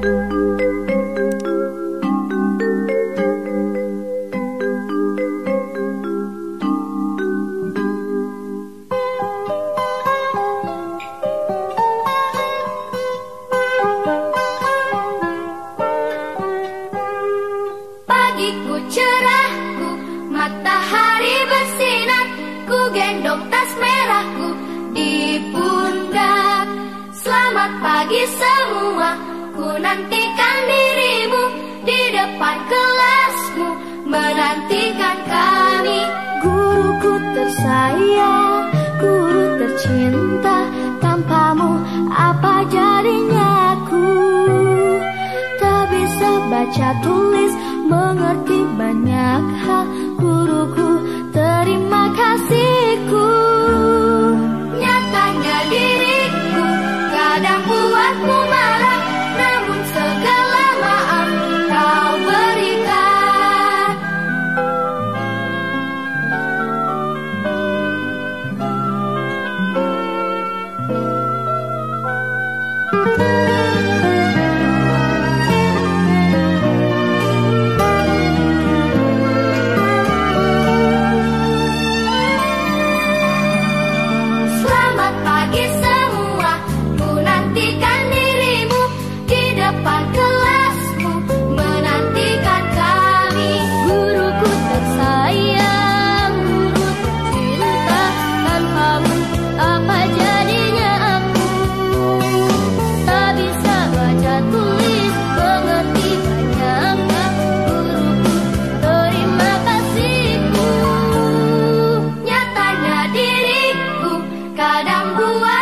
Pagiku cerahku, matahari bersinar, ku gendong tas merahku di pundak. Selamat pagi semua, ku nantikan dirimu di depan kelasmu, menantikan kami. Guruku tersayang, guru tercinta, tanpamu apa jadinya aku? Tak bisa baca tulis, mengerti banyak hal. Guruku, terima kasihku. Nyatanya diriku kadang buatmu marah, namun segala maaf kau berikan. Selamat pagi semua, ku nantikan dirimu di depan kelasmu, menantikan kami. Guruku tersayang, guru tercinta, tanpamu apa jadinya aku? Tak bisa baca tulis, mengerti banyak hal. Guruku, terima kasihku. Nyatanya diriku kadang buat